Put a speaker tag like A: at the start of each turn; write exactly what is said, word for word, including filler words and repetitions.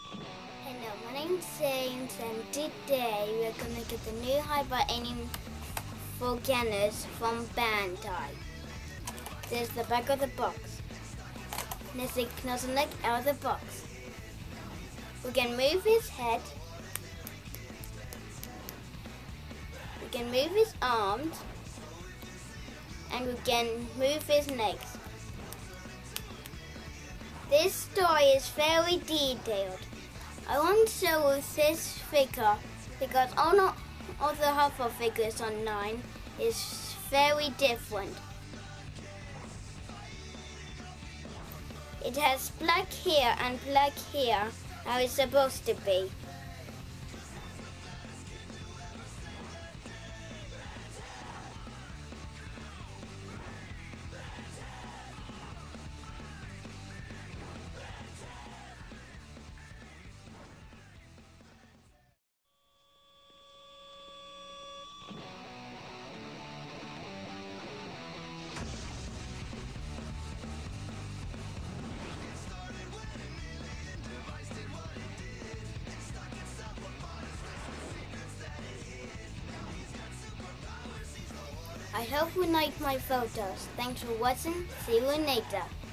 A: Hello, my name's James and today we're gonna get the new hibernating Vulkanus from Bandai. There's the back of the box. There's the nozzle neck out of the box. We can move his head. We can move his arms. And we can move his legs. This toy is very detailed. I want to show you this figure because all, not, all the other figures online is very different. It has black hair and black hair how it's supposed to be. I hope you like my photos. Thanks for watching. See you later.